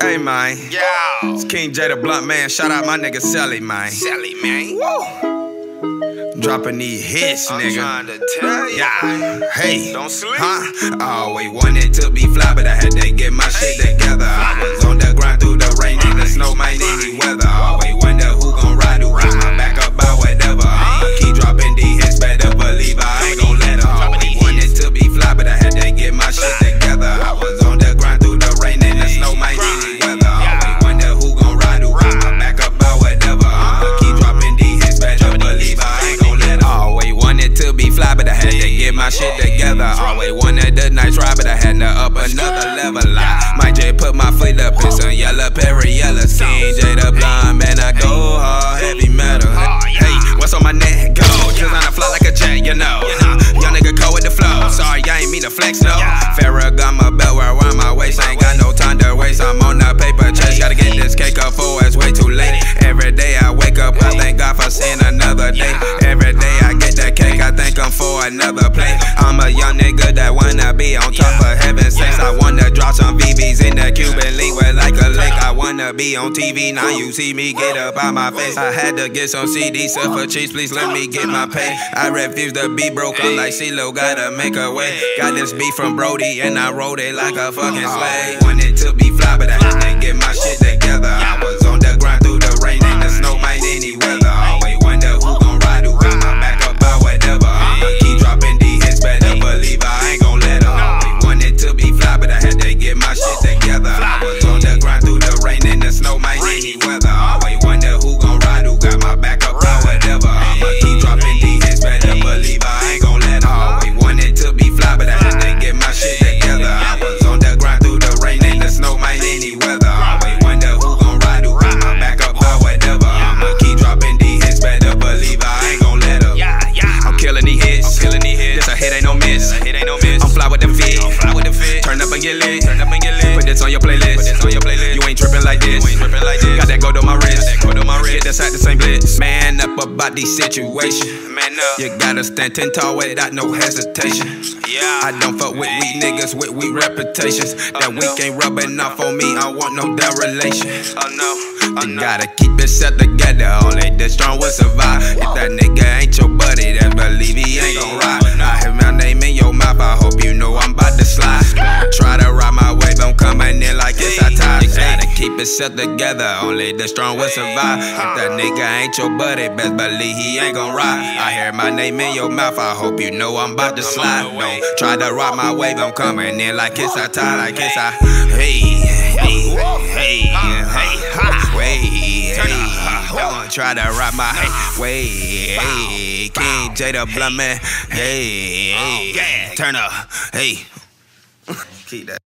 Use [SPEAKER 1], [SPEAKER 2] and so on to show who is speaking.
[SPEAKER 1] Hey, man.
[SPEAKER 2] Yeah.
[SPEAKER 1] It's King J the Blunt, man. Shout out my nigga Sally, man.
[SPEAKER 2] Sally, man.
[SPEAKER 1] Woo. Dropping these hits,
[SPEAKER 2] I'm
[SPEAKER 1] nigga.
[SPEAKER 2] trying to tell you.
[SPEAKER 1] Yeah. Hey.
[SPEAKER 2] Don't sleep.
[SPEAKER 1] Huh? I always wanted to be fly, but I had to get my shit together. I was on the grind through the rain and the snow, man, any weather. I always wonder who gon' ride, who got my back up by whatever. I'ma keep dropping these hits, better believe I ain't gon' let her. I always wanted to be fly, but I had to get my shit together. I was on the grind through the rain and the snow, man, any weather. I always wonder who gon' ride, who got my back up by whatever. I'ma keep dropping these hits, better believe I ain't gon' let her. I always wanted to be fly, but I had to get my shit together. Always wanted the nice ride, but I had to up another level. Mike J put my foot up in some yellow Perry yellow. King J the Blunt, man, I go hard, heavy metal. Hey, what's on my neck? Go, cause I fly like a jet, you know. Young nigga cold with the flow. Sorry, I ain't mean to flex, no. Farrah got my belt where around my waist. Ain't got no time to waste. I'm on the paper chase. Gotta get this cake up for it's way too late. Every day I wake up, I thank God for seeing another day. Every day I get that cake, I thank him for another plate. I'm a young nigga that wanna be on top of heaven's sakes. I wanna drop some VVs in the Cuban link with like a lake. I wanna be on TV, now you see me get up out my face. I had to get some CDs, sell for cheese, please let me get my pay. I refuse to be broke, I'm like CeeLo, gotta make a way. Got this beat from Brody and I wrote it like a fucking slave. Wanted to be fly, but I had to get my shit together. I was on the grind through the rain and the snow, might any weather. Always wonder who gon' ride, who got my back up by whatever. I'ma keep dropping these hits, better believe I ain't gon' let her. Always wanted to be fly, but I had to get my shit together. I was on the grind through the rain and the snow, might any weather. Always wonder who gon' ride, who got my back up by whatever. I'ma keep dropping these hits, better believe I ain't gon' let her. Always wanted to be fly, but I had to get my shit together. I was on the grind through the rain and the snow, might any weather. Always wonder who gon' ride, who got my back up by whatever. I'ma keep dropping these hits, better believe I ain't gon' let her. I'm killing these hits, this a hit ain't no miss. I'm fly with the fit, turn up and get lit. Put this on your playlist. You ain't tripping like this. Got that gold on my wrist. Get this at the same blitz. Man up about these situations. You gotta stand 10 tall without no hesitation. I don't fuck with weak niggas with weak reputations. That weak ain't rubbing off on me. I want no damn relation. You gotta keep it set together. Only the strong will survive. If that nigga ain't your buddy, then believe he ain't gon' ride. I have my name in your mouth. I hope you know I'm about to slide. Try to ride my wave, I'm coming in like it's our time. You gotta keep it set together. Only the strong will survive. If that nigga ain't your buddy, best believe he ain't gon' ride. I hear my name in your mouth. I hope you know I'm about to slide. Don't try to ride my wave, I'm coming in like it's our time. Like it's our don't try to ride my way. King J the Blunt, man. Hey, turn up. Hey. Keep that.